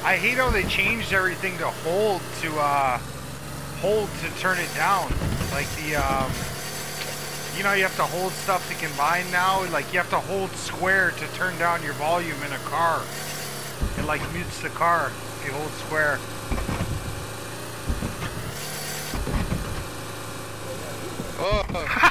I hate how they changed everything to hold to turn it down. Like the you know, you have to hold stuff to combine now. Like you have to hold square to turn down your volume in a car. It like mutes the car if you hold square. Oh.